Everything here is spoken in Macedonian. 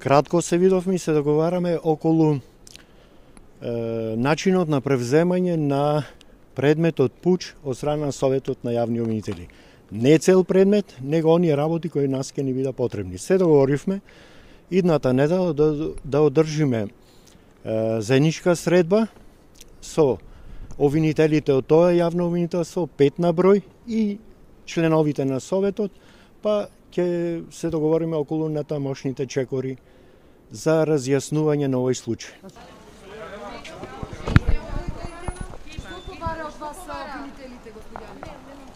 Кратко се видовме и се договараме околу начинот на превземање на предметот пуч од страна на Советот на јавни обвинители. Не цел предмет, него оние работи кои нас ќе ни бида потребни. Се договоривме идната недела да одржиме заедничка средба со обвинителите од тоа јавно обвинителство, 5 на број, и членовите на Советот, па ќе се договориме околу натамошните чекори за разјаснување на овој случај. Што бара од вас обвинителите, господјане?